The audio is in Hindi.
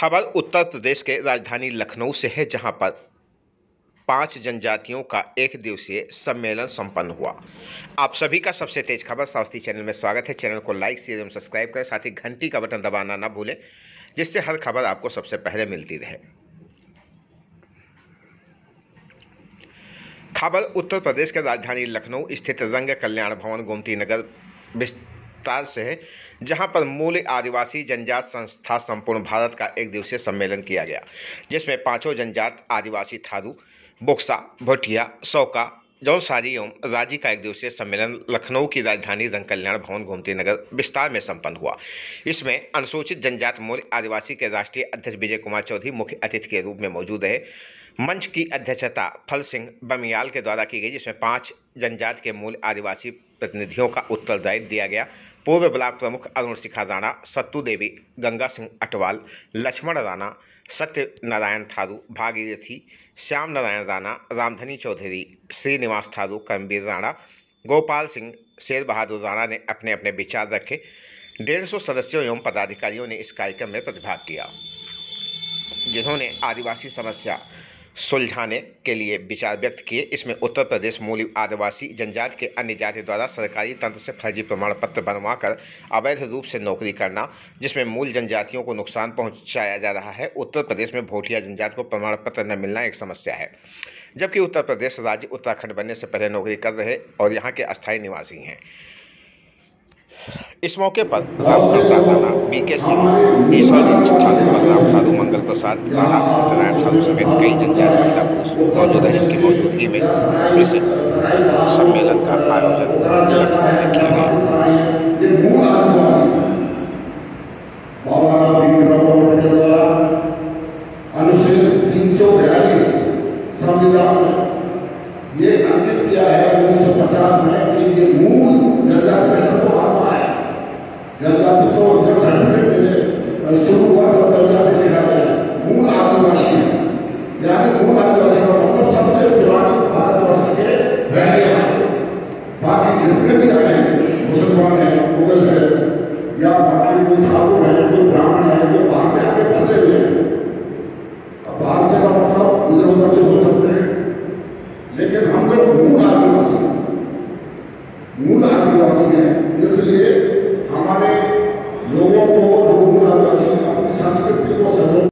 खबर उत्तर प्रदेश के राजधानी लखनऊ से है, जहां पर 5 जनजातियों का एक दिवसीय सम्मेलन संपन्न हुआ। आप सभी का सबसे तेज खबर साउथी चैनल में स्वागत है। चैनल को लाइक शेयर एवं सब्सक्राइब करें, साथ ही घंटी का बटन दबाना ना भूलें, जिससे हर खबर आपको सबसे पहले मिलती रहे। खबर उत्तर प्रदेश के राजधानी लखनऊ स्थित रंग कल्याण भवन गोमती नगर विस्तार से है, जहां पर मूल आदिवासी जनजात संस्था संपूर्ण भारत का एक दिवसीय सम्मेलन किया गया, जिसमें 5 जनजात आदिवासी थारू, बोक्सा, भोटिया, सौका, जौनसारी एवं राजी का एक दिवसीय सम्मेलन लखनऊ की राजधानी रंग कल्याण भवन गोमती नगर विस्तार में संपन्न हुआ। इसमें अनुसूचित जनजात मूल आदिवासी के राष्ट्रीय अध्यक्ष विजय कुमार चौधरी मुख्य अतिथि के रूप में मौजूद रहे। मंच की अध्यक्षता फल सिंह बमियाल के द्वारा की गई, जिसमें 5 जनजात के मूल आदिवासी प्रतिनिधियों का उत्तरदायित्व दिया गया। पूर्व ब्लॉक प्रमुख अरुण शिखा राणा, सत्तू देवी, गंगा सिंह अटवाल, लक्ष्मण राणा, सत्यनारायण थारू, भागीरथी, श्याम नारायण राणा, रामधनी चौधरी, श्रीनिवास थारू, करमवीर राणा, गोपाल सिंह, शेर बहादुर राणा ने अपने अपने विचार रखे। 150 सदस्यों एवं पदाधिकारियों ने इस कार्यक्रम में प्रतिभाग किया, जिन्होंने आदिवासी समस्या सुलझाने के लिए विचार व्यक्त किए। इसमें उत्तर प्रदेश मूल आदिवासी जनजाति के अन्य जाति द्वारा सरकारी तंत्र से फर्जी प्रमाण पत्र बनवाकर अवैध रूप से नौकरी करना, जिसमें मूल जनजातियों को नुकसान पहुंचाया जा रहा है। उत्तर प्रदेश में भोटिया जनजाति को प्रमाण पत्र न मिलना एक समस्या है, जबकि उत्तर प्रदेश राज्य उत्तराखंड बनने से पहले नौकरी कर रहे और यहाँ के अस्थायी निवासी हैं। इस मौके पर रामखंडा राणा, बीके सिंह, ईश्वरजी थारू, बलराम थारू, मंगल प्रसाद राणा, सत्यनारायण थारू समेत कई जनजाति महिला पुरुष मौजूद हैं, जिनकी मौजूदगी में इस सम्मेलन का आयोजन लखनऊ में किया गया। ये अंकित किया है 1950 में कि ये मूल जनजाति को आता है। जनजाति तो जब सर्टिफिकेट देने शुरू हुआ तब जनजाति लिखा गया मूल आदिवासी है, यानी मूल आदिवासी का मतलब सबसे पुरानी भारतवर्ष के रहने वाले। बाकी जितने भी आए मुसलमान है, मुगल है, या बाकी कोई ठाकुर है, कोई ब्राह्मण है, जो बाहर से आके फंसे हुए हैं। अब बाहर से का मतलब इधर उधर से हो सकते हैं, लेकिन हम लोग मूल आदिवासी